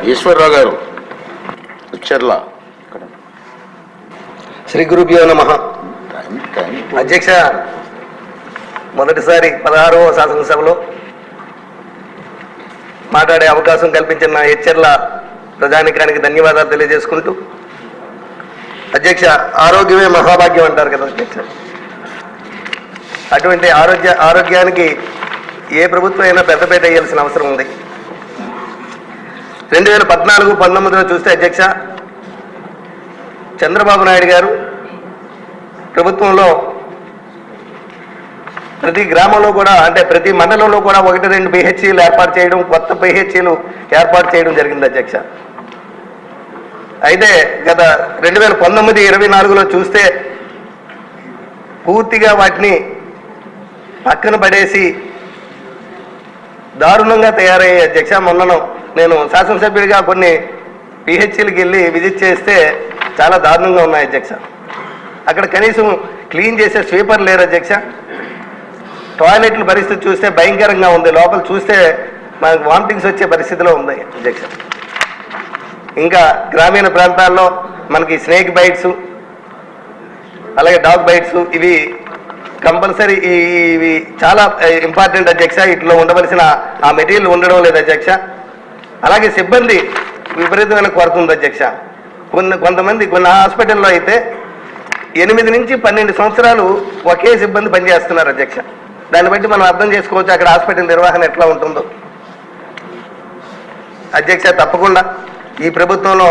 ఈశ్వరరావు గారు చెర్ల. శ్రీ గురుభ్యో నమః. అధ్యక్ష, మొదటిసారి 16వ శాసనసభలో మాట్లాడే అవకాశం కల్పించిన హెచ్చర్ల ప్రజానికానికి ధన్యవాదాలు తెలియజేసుకుంటూ, అధ్యక్ష, ఆరోగ్యమే మహాభాగ్యం అంటారు కదా అధ్యక్ష. అటువంటి ఆరోగ్యానికి ఏ ప్రభుత్వం అయినా పెద్దపేట వేయాల్సిన అవసరం ఉంది. 2014-19లో చూస్తే అధ్యక్ష, చంద్రబాబు నాయుడు గారు ప్రభుత్వంలో ప్రతి గ్రామంలో కూడా, అంటే ప్రతి మండలంలో కూడా 1-2 పిహెచ్సీలు ఏర్పాటు చేయడం, కొత్త పిహెచ్సీలు ఏర్పాటు చేయడం జరిగింది అధ్యక్ష. అయితే గత 2019-24లో చూస్తే పూర్తిగా వాటిని పక్కన పడేసి దారుణంగా తయారయ్యే అధ్యక్ష. మొన్న నేను శాసనసభ్యుడిగా కొన్ని పిహెచ్సీలకు వెళ్ళి విజిట్ చేస్తే చాలా దారుణంగా ఉన్నాయి అధ్యక్ష. అక్కడ కనీసం క్లీన్ చేసే స్వీపర్ లేరు అధ్యక్ష. టాయిలెట్ల పరిస్థితి చూస్తే భయంకరంగా ఉంది. లోపల చూస్తే మనకు వామిటింగ్స్ వచ్చే పరిస్థితిలో ఉంది అధ్యక్ష. ఇంకా గ్రామీణ ప్రాంతాల్లో మనకి స్నేక్ బైట్స్, అలాగే డాగ్ బైట్స్, ఇవి కంపల్సరీ, ఇవి చాలా ఇంపార్టెంట్ అధ్యక్ష. ఇట్లో ఉండవలసిన ఆ మెటీరియల్ ఉండడం లేదు అధ్యక్ష. అలాగే సిబ్బంది విపరీతమైన కొరత ఉంది అధ్యక్ష. కొంతమంది కొన్ని హాస్పిటల్లో అయితే 8 నుంచి 12 సంవత్సరాలు ఒకే సిబ్బంది పనిచేస్తున్నారు అధ్యక్ష. దాన్ని బట్టి మనం అర్థం చేసుకోవచ్చు అక్కడ హాస్పిటల్ నిర్వహణ ఎట్లా ఉంటుందో అధ్యక్ష. తప్పకుండా ఈ ప్రభుత్వంలో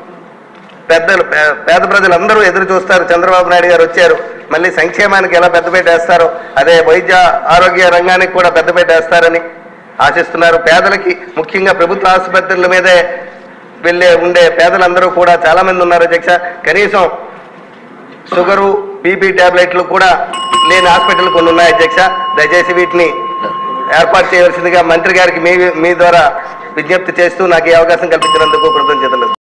పేద ప్రజలందరూ ఎదురు చూస్తారు. చంద్రబాబు నాయుడు గారు వచ్చారు, మళ్ళీ సంక్షేమానికి ఎలా పెద్దపేట వేస్తారో అదే వైద్య ఆరోగ్య రంగానికి కూడా పెద్దపేట వేస్తారని ఆశిస్తున్నారు. పేదలకి, ముఖ్యంగా ప్రభుత్వ ఆసుపత్రుల మీదే ఉండే పేదలందరూ కూడా చాలామంది ఉన్నారు అధ్యక్ష. కనీసం షుగరు, బీపీ ట్యాబ్లెట్లు కూడా లేని హాస్పిటల్ కొన్ని ఉన్నాయి అధ్యక్ష. దయచేసి వీటిని ఏర్పాటు చేయవలసిందిగా మంత్రి గారికి మీ ద్వారా విజ్ఞప్తి చేస్తూ నాకు ఈ అవకాశం కల్పించినందుకు కృతజ్ఞతలు.